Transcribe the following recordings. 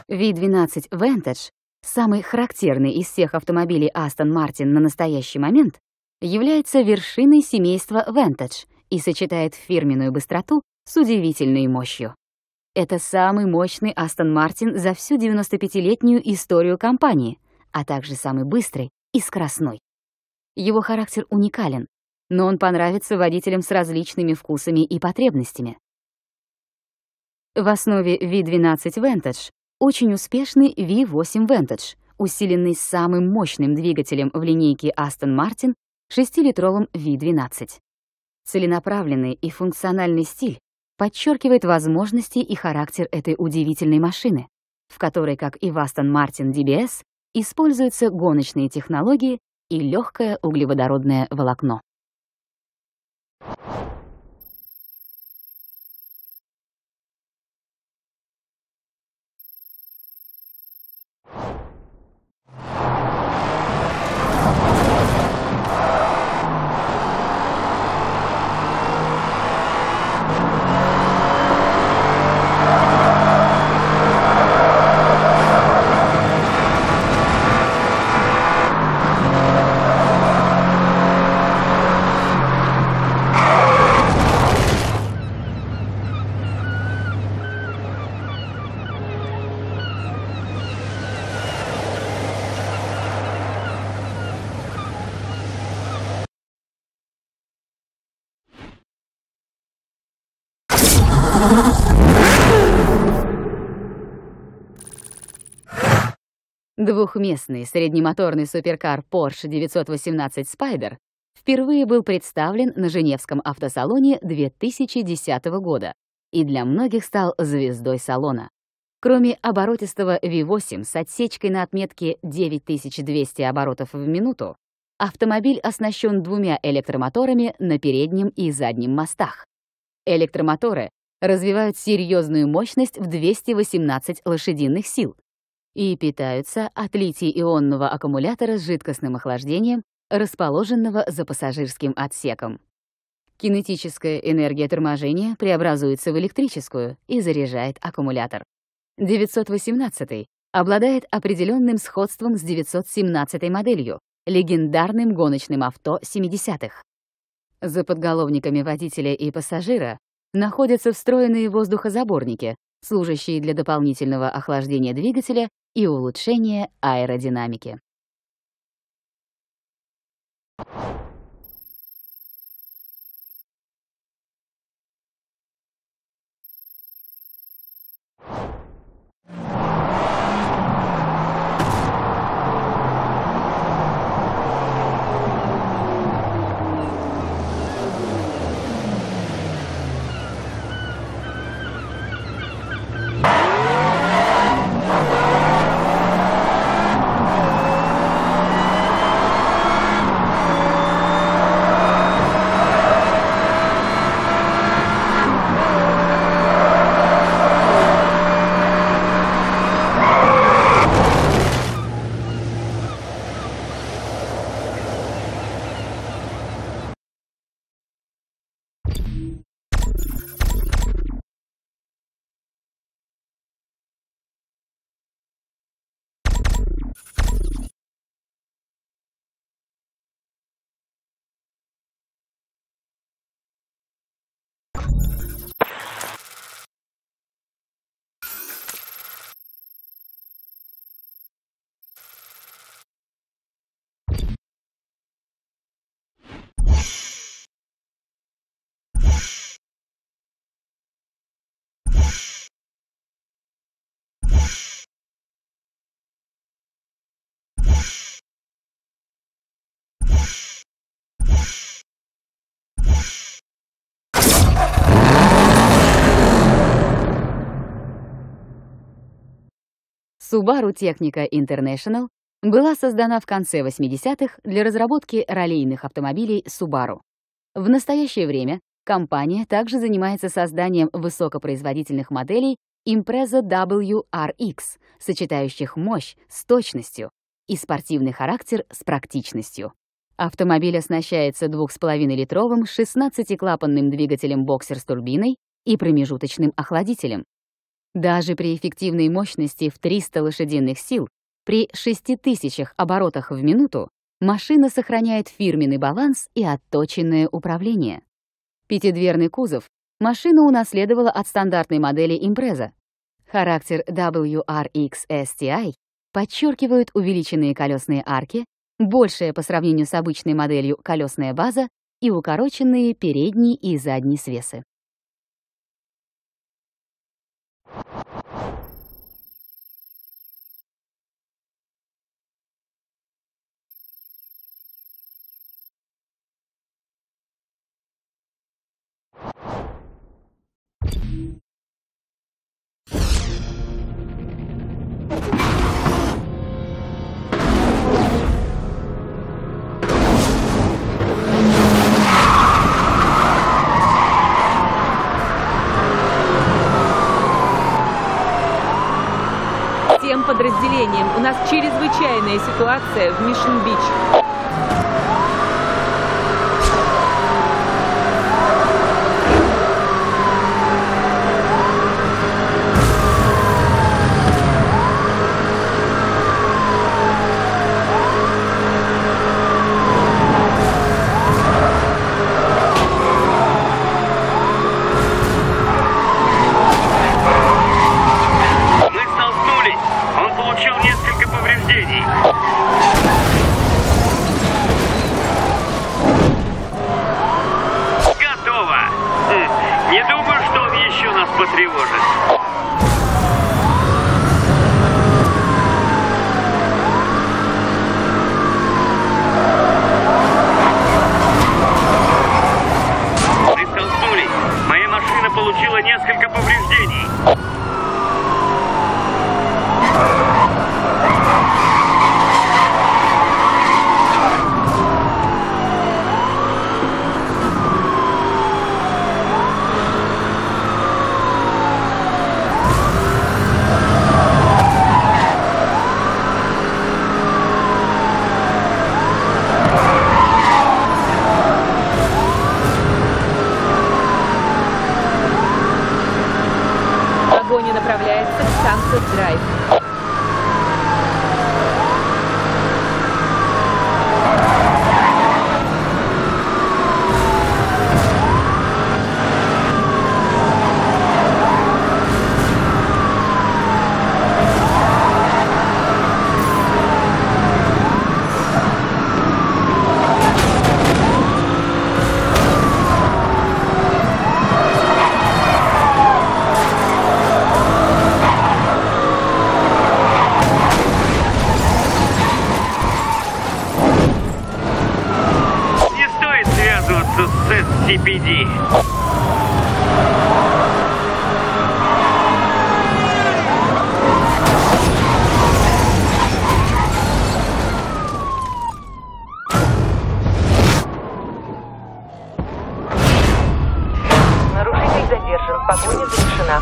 V12 Vantage, самый характерный из всех автомобилей Aston Martin на настоящий момент, является вершиной семейства Vantage и сочетает фирменную быстроту с удивительной мощью. Это самый мощный Aston Martin за всю 95-летнюю историю компании, а также самый быстрый и скоростной. Его характер уникален, но он понравится водителям с различными вкусами и потребностями. В основе V12 Vantage очень успешный V8 Vantage, усиленный самым мощным двигателем в линейке Aston Martin 6-литровым V12. Целенаправленный и функциональный стиль подчеркивает возможности и характер этой удивительной машины, в которой, как и в Aston Martin DBS, используются гоночные технологии и легкое углеводородное волокно. Двухместный среднемоторный суперкар Porsche 918 Spyder впервые был представлен на Женевском автосалоне 2010 года и для многих стал звездой салона. Кроме оборотистого V8 с отсечкой на отметке 9200 оборотов в минуту, автомобиль оснащен двумя электромоторами на переднем и заднем мостах. Электромоторы развивают серьезную мощность в 218 лошадиных сил и питаются от литий-ионного аккумулятора с жидкостным охлаждением, расположенного за пассажирским отсеком. Кинетическая энергия торможения преобразуется в электрическую и заряжает аккумулятор. 918 обладает определенным сходством с 917 моделью, легендарным гоночным авто 70-х. За подголовниками водителя и пассажира находятся встроенные воздухозаборники, служащие для дополнительного охлаждения двигателя и улучшения аэродинамики. Subaru Technica International была создана в конце 80-х для разработки раллийных автомобилей Subaru. В настоящее время компания также занимается созданием высокопроизводительных моделей Impreza WRX, сочетающих мощь с точностью и спортивный характер с практичностью. Автомобиль оснащается 2,5-литровым 16-клапанным двигателем боксер с турбиной и промежуточным охладителем. Даже при эффективной мощности в 300 лошадиных сил, при 6000 оборотах в минуту, машина сохраняет фирменный баланс и отточенное управление. Пятидверный кузов машина унаследовала от стандартной модели Impreza. Характер WRX STI подчеркивают увеличенные колесные арки, большая по сравнению с обычной моделью колесная база и укороченные передний и задний свесы. Всем подразделениям, у нас чрезвычайная ситуация в Мишн-Бич. Не думаю, что он еще нас потревожит. Мы столкнулись. Моя машина получила несколько повреждений. Погоня направляется к Сансет-Драйв. С SCPD. Нарушитель задержан. Погоня завершена.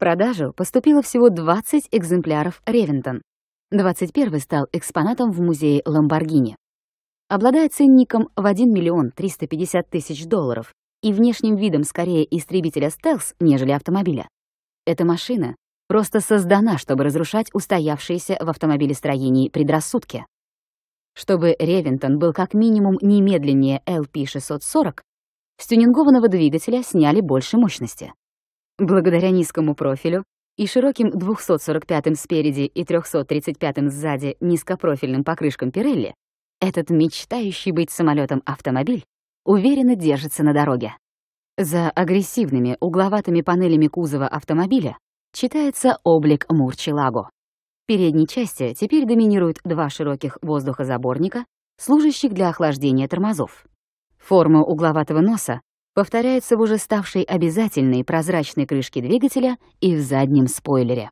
продажу поступило всего 20 экземпляров Ревентон. 21-й стал экспонатом в музее Ламборгини. Обладая ценником в $1 350 000 и внешним видом скорее истребителя стелс, нежели автомобиля, эта машина просто создана, чтобы разрушать устоявшиеся в автомобилестроении предрассудки. Чтобы Ревентон был как минимум не медленнее LP640, с тюнингованного двигателя сняли больше мощности. Благодаря низкому профилю и широким 245-м спереди и 335-м сзади низкопрофильным покрышкам Пирелли, этот мечтающий быть самолетом автомобиль уверенно держится на дороге. За агрессивными угловатыми панелями кузова автомобиля читается облик Мурчелаго. В передней части теперь доминируют два широких воздухозаборника, служащих для охлаждения тормозов. Форма угловатого носа повторяется в уже ставшей обязательной прозрачной крышке двигателя и в заднем спойлере.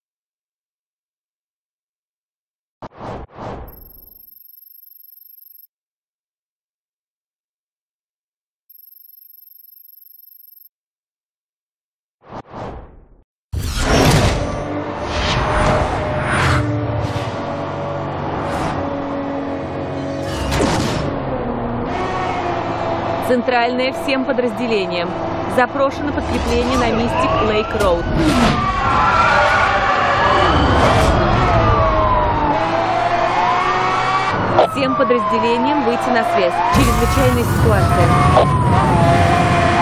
Центральное всем подразделениям. Запрошено подкрепление на Мистик Лейк Роуд. Всем подразделениям выйти на связь. Чрезвычайная ситуация.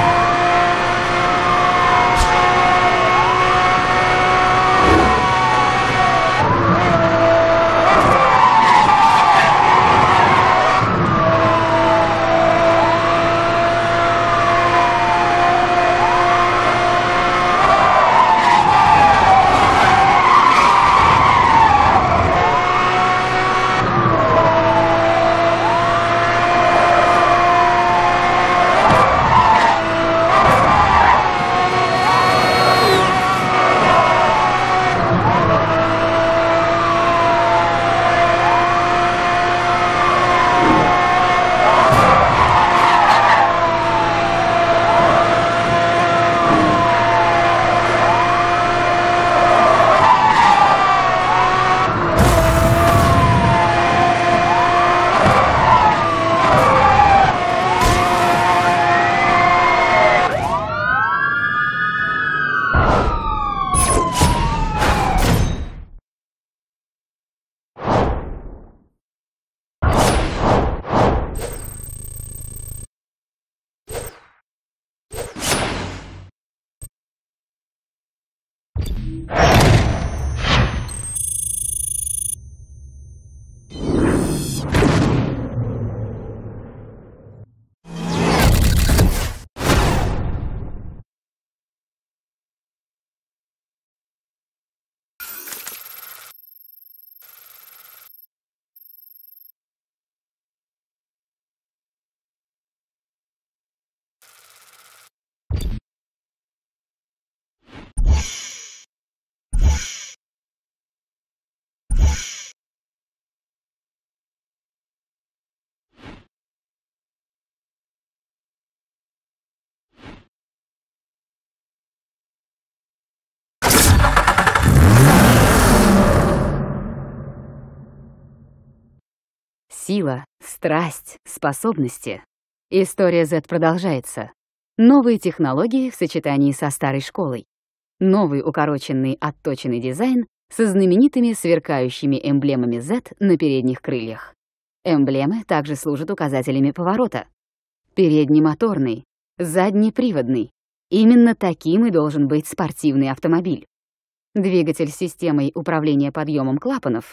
Сила, страсть, способности. История Z продолжается. Новые технологии в сочетании со старой школой. Новый укороченный, отточенный дизайн со знаменитыми сверкающими эмблемами Z на передних крыльях. Эмблемы также служат указателями поворота. Переднемоторный, заднеприводный. Именно таким и должен быть спортивный автомобиль. Двигатель с системой управления подъемом клапанов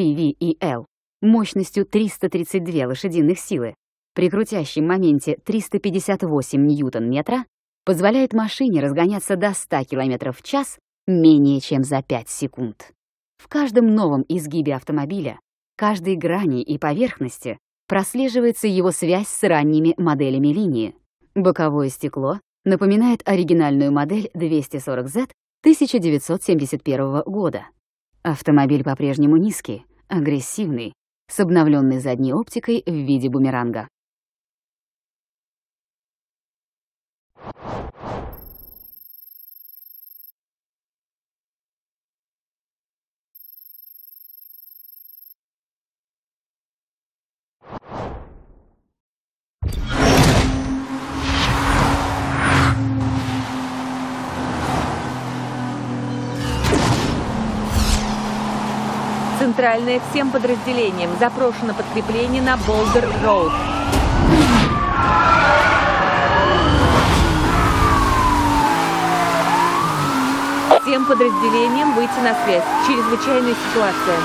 VVEL мощностью 332 лошадиных силы при крутящем моменте 358 ньютон-метра позволяет машине разгоняться до 100 км в час менее чем за 5 секунд. В каждом новом изгибе автомобиля, каждой грани и поверхности прослеживается его связь с ранними моделями линии. Боковое стекло напоминает оригинальную модель 240Z 1971 года. Автомобиль по-прежнему низкий, агрессивный, с обновленной задней оптикой в виде бумеранга. Центральное, всем подразделениям запрошено подкрепление на Болдер-Роуд. Всем подразделениям выйти на связь. Чрезвычайная ситуация.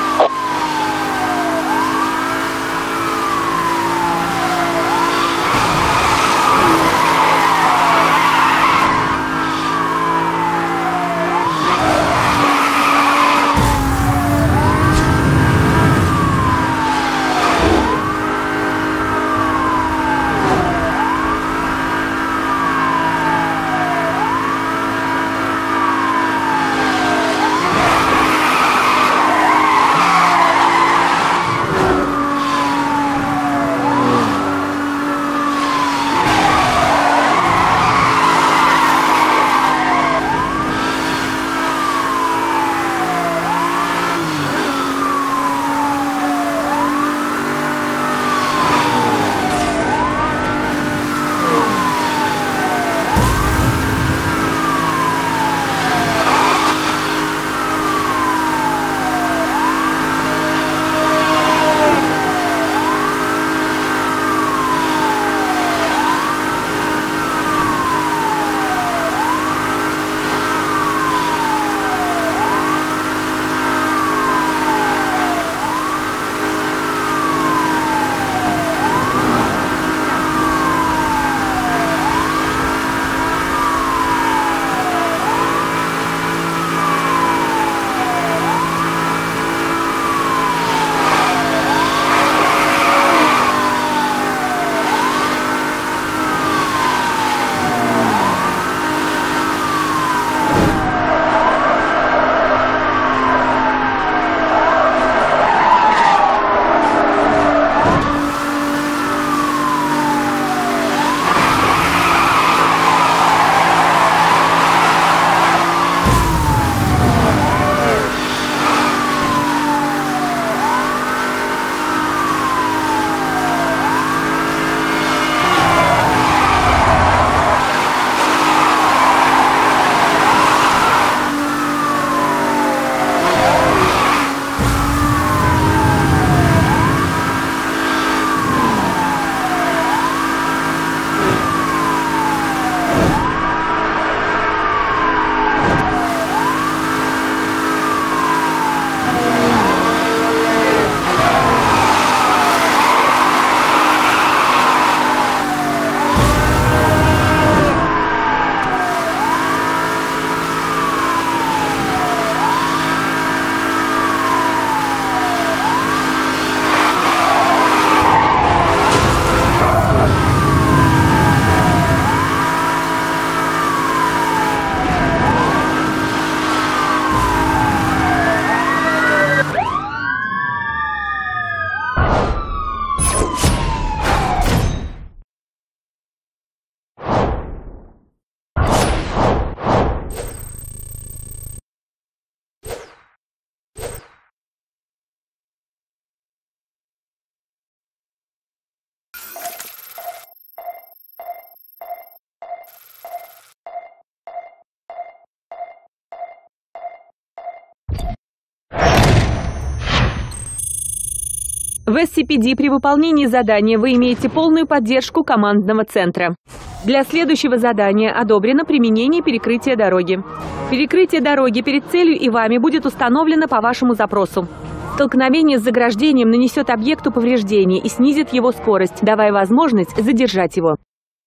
В SCPD при выполнении задания вы имеете полную поддержку командного центра. Для следующего задания одобрено применение перекрытия дороги. Перекрытие дороги перед целью и вами будет установлено по вашему запросу. Столкновение с заграждением нанесет объекту повреждения и снизит его скорость, давая возможность задержать его.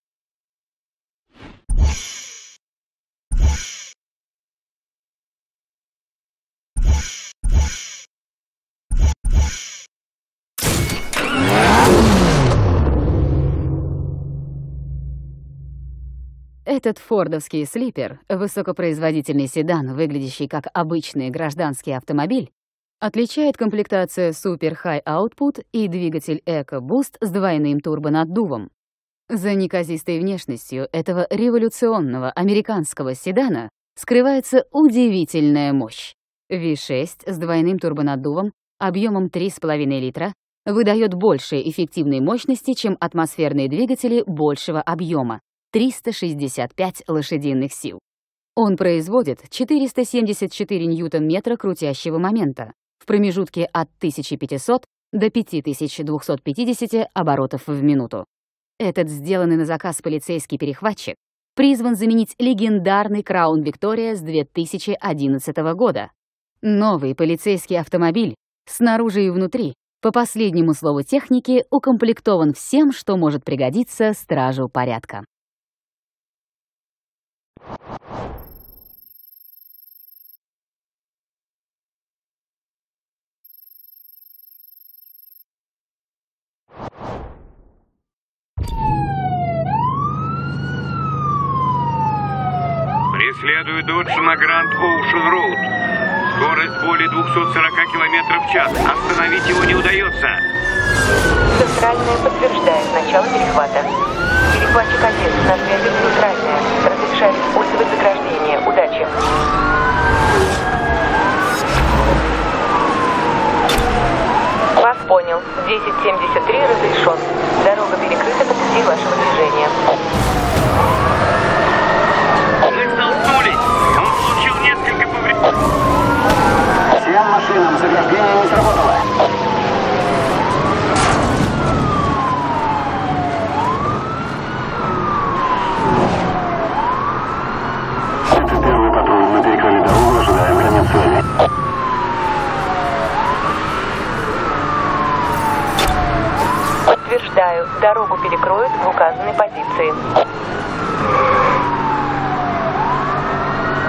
Этот фордовский слипер, высокопроизводительный седан, выглядящий как обычный гражданский автомобиль, отличает комплектация Super High Output и двигатель EcoBoost с двойным турбонаддувом. За неказистой внешностью этого революционного американского седана скрывается удивительная мощь. V6 с двойным турбонаддувом объемом 3,5 литра выдает больше эффективной мощности, чем атмосферные двигатели большего объема. 365 лошадиных сил. Он производит 474 ньютон-метра крутящего момента, в промежутке от 1500 до 5250 оборотов в минуту. Этот сделанный на заказ полицейский перехватчик призван заменить легендарный Краун Виктория с 2011 года. Новый полицейский автомобиль снаружи и внутри, по последнему слову техники, укомплектован всем, что может пригодиться стражу порядка. Преследует Додж на Гранд Оушен Роуд. Скорость более 240 км в час. Остановить его не удается. Центральная подтверждает начало перехвата. Перехватчик 1 на связи центральная. Разрешает использовать заграждение. Удачи. Вас понял. 1073 разрешен. Дорога перекрыта по пути вашего движения. Мы столкнулись. Он получил несколько повреждений. Всем машинам заграждение не сработало. Это первый патруль. Мы перекрыли дорогу, ожидаем границ связи. Подтверждаю. Дорогу перекроют в указанной позиции.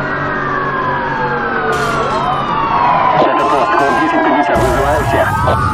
Это пост, код 1050, вызываю всех.